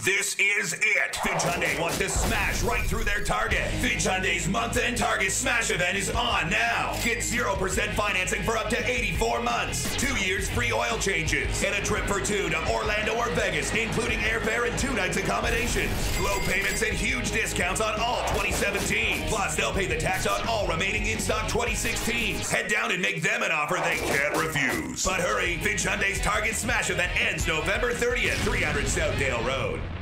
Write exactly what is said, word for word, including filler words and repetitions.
This is it. Finch Hyundai wants to smash right through their target. Finch Hyundai's month-end Target Smash event is on now. Get zero percent financing for up to eighty-four months. Two years free oil changes. And a trip for two to Orlando or Vegas, including airfare and two nights accommodations. Low payments and huge discounts on all twenty seventeen. Plus, they'll pay the tax on all remaining in-stock twenty sixteens. Head down and make them an offer they can't refuse. But hurry, Finch Hyundai's Target Smash event ends November thirtieth, three hundred Southdale Road.